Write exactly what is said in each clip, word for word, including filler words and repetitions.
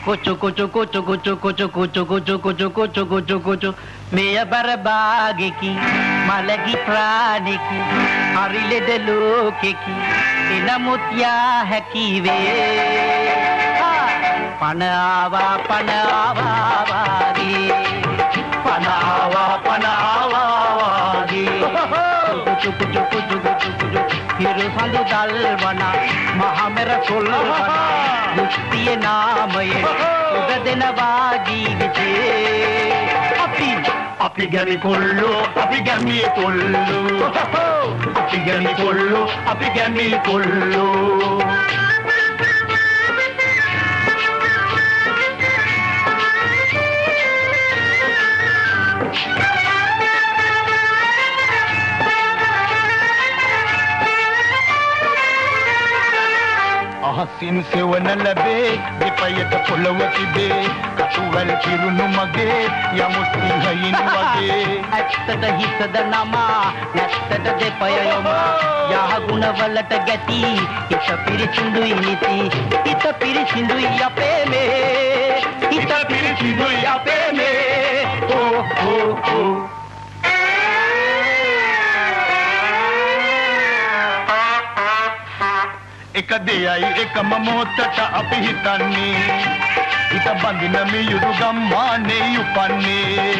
Kucu kucu kucu kucu kucu kucu kucu kucu kucu kucu kucu Meya barabageki malagi praneki Harile de lokeki Inamutya hakive Panawa panawa wadi Panawa panawa wadi Kucu kucu kucu kucu kucu Hiru sandu dalwana Mahamera solwana Mustiye naamaye Ugadena ජීවිතේ අපි අපි ගැමි කොල්ලෝ අපි ගැමි කොල්ලෝ අපි ගැමි කොල්ලෝ අපි ගැමි කොල්ලෝ අහසින් සෙවන ලැබේ දෙපයට පොළව තිබේ කටුවල් කිරුණු මගේ යමු සිංහයින් වගේ ඇත්තට හිතද නමා නැත්තට දෙපය යොම යහගුණ වලට ගැටි හිත පිරිසිදුයි නිති හිත පිරිසිදුයි අපේ මේ හිත පිරිසිදුයි අපේ මේ ඕ ඕ ඕ එක දෙයයි එකම මොහොතට අපි හිතන්නේ හිත බඳින මියුරු ගම්මානේ උපන්නේ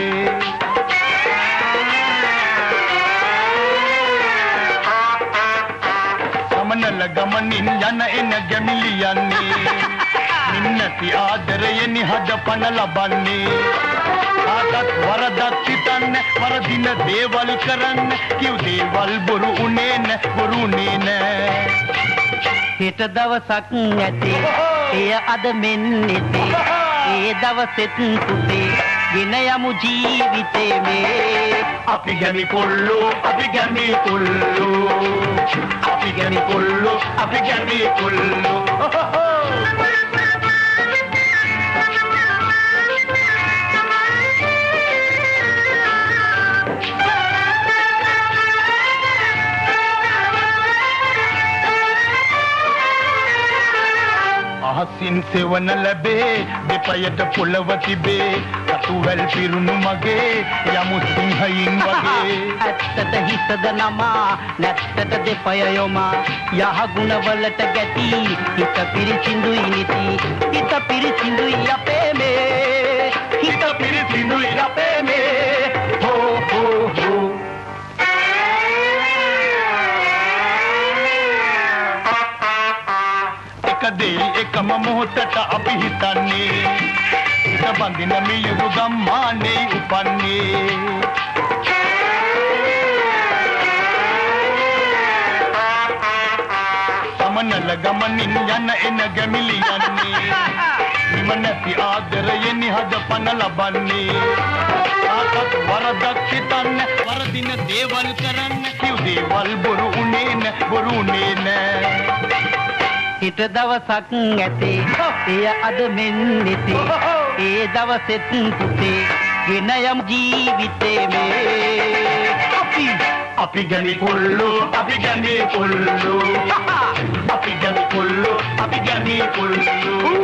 සමනල ගමනින් යන එන ගැමිලියන්නේ නින්නති ආදරයෙන් හදපන ලබන්නේ ආදත් වරදක් සිතන්න වරදින දේවල් කරන්න කිව් දේවල් බොරු උනේ නැ බොරු උනේ නැ හෙට දවසක් නැති එය අද මෙන් නැති ඒ දවසෙත් පුතේ ගෙන යමු ජීවිතේ මේ අපි ගැමි කොල්ලෝ අපි ගැමි කොල්ලෝ අපි ගැමි කොල්ලෝ අපි ගැමි කොල්ලෝ අහසින් සෙවන ලැබේ දෙපයට පොළව තිබේ කටුවැල් පිරුණු මගේ යමු සිංහයින් වගේ ඇත්තට හිතද නමා නැත්තට දෙපය යොමා යහගුණ වලට ගැටි හිත පිරිසිදුයි නිති හිත පිරිසිදුයි අපේ මේ හිත පිරිසිදුයි අපේ මේ හෝ හෝ හෝ දෙයි එකම මොහොතට අපි හිතන්නේ හිත බඳින මියුරු ගම්මානේ උපන්නේ සමනල ගමනින් යන එන ගැමිලියන්නේ නිම නැති ආදරයෙන් හදපන ලබන්නේ ආකත් වරදක් සිතන්න වරදින දේවල් කරන්න කිව් දේවල් බොරු උනේ නැ බොරු උනේ නැ හිත දවසක් ඇතේ එය අද මෙන් නැති ඒ දවසෙත් පුතේ ගෙන යමු ජීවිතේ මේ අපි අපි ගැමි කොල්ලෝ අපි ගැමි කොල්ලෝ අපි ගැමි කොල්ලෝ අපි ගැමි කොල්ලෝ